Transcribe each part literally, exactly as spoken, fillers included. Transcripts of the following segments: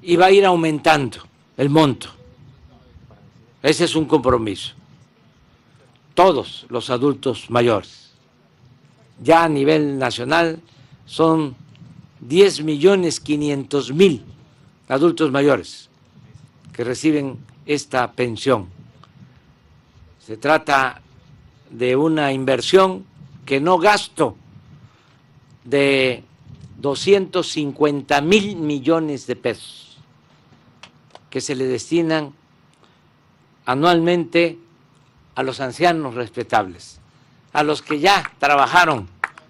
y va a ir aumentando el monto. Ese es un compromiso. Todos los adultos mayores. Ya a nivel nacional son diez millones quinientos mil adultos mayores que reciben esta pensión. Se trata de una inversión que no gasto de doscientos cincuenta mil millones de pesos que se le destinan anualmente a los ancianos respetables, a los que ya trabajaron,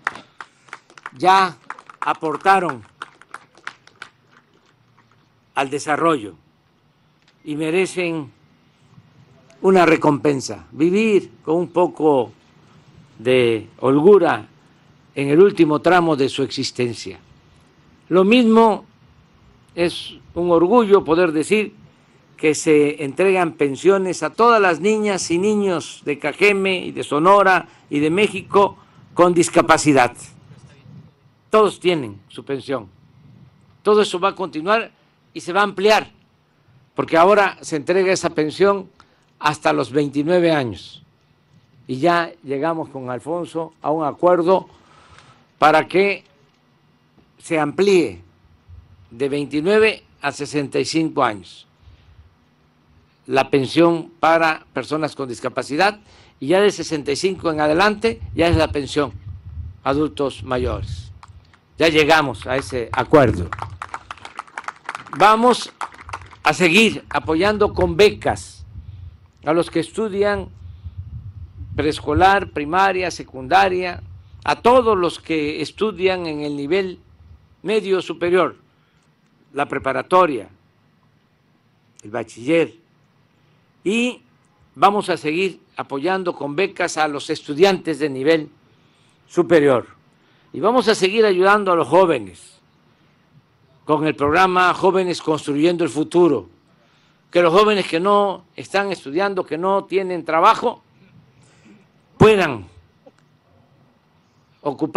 ya aportaron al desarrollo y merecen una recompensa, vivir con un poco de holgura en el último tramo de su existencia. Lo mismo es un orgullo poder decir que se entregan pensiones a todas las niñas y niños de Cajeme y de Sonora y de México con discapacidad. Todos tienen su pensión. Todo eso va a continuar y se va a ampliar, porque ahora se entrega esa pensión hasta los veintinueve años. Y ya llegamos con Alfonso a un acuerdo para que se amplíe de veintinueve a sesenta y cinco años la pensión para personas con discapacidad, y ya de sesenta y cinco en adelante ya es la pensión adultos mayores. Ya llegamos a ese acuerdo. Vamos a seguir apoyando con becas a los que estudian preescolar, primaria, secundaria, a todos los que estudian en el nivel medio superior, la preparatoria, el bachiller, y vamos a seguir apoyando con becas a los estudiantes de nivel superior. Y vamos a seguir ayudando a los jóvenes con el programa Jóvenes Construyendo el Futuro, que los jóvenes que no están estudiando, que no tienen trabajo, puedan ocupar